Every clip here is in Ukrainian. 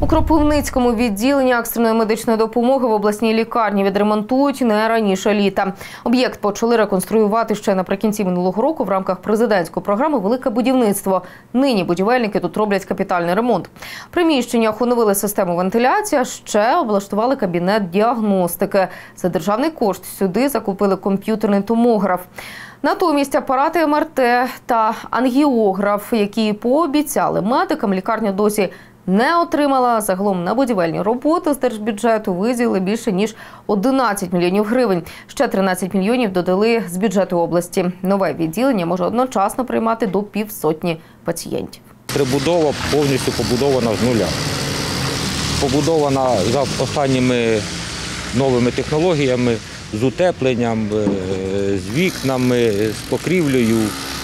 У Кропивницькому відділенні екстреної медичної допомоги в обласній лікарні відремонтують не раніше літа. Об'єкт почали реконструювати ще наприкінці минулого року в рамках президентської програми «Велике будівництво». Нині будівельники тут роблять капітальний ремонт. В приміщеннях оновили систему вентиляції, ще облаштували кабінет діагностики. За державний кошт сюди закупили комп'ютерний томограф. Натомість апарати МРТ та ангіограф, які пообіцяли медикам, лікарня досі не отримала. Загалом на будівельні роботи з держбюджету виділили більше ніж 11 мільйонів гривень. Ще 13 мільйонів додали з бюджету області. Нове відділення може одночасно приймати до півсотні пацієнтів. Прибудова повністю побудована з нуля. Побудована за останніми новими технологіями, з утепленням, з вікнами, з покрівлею.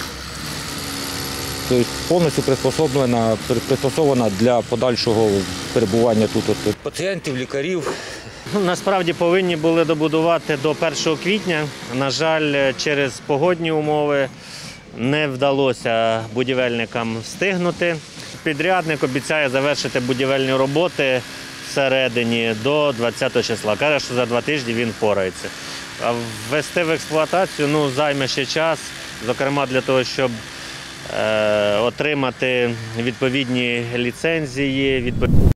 Тобто повністю пристосована для подальшого перебування тут пацієнтів, лікарів. Насправді повинні були добудувати до 1 квітня. На жаль, через погодні умови не вдалося будівельникам встигнути. Підрядник обіцяє завершити будівельні роботи всередині до 20 числа. Каже, що за 2 тижні він впорається. А ввести в експлуатацію займе ще час, зокрема для того, щоб отримати відповідні ліцензії.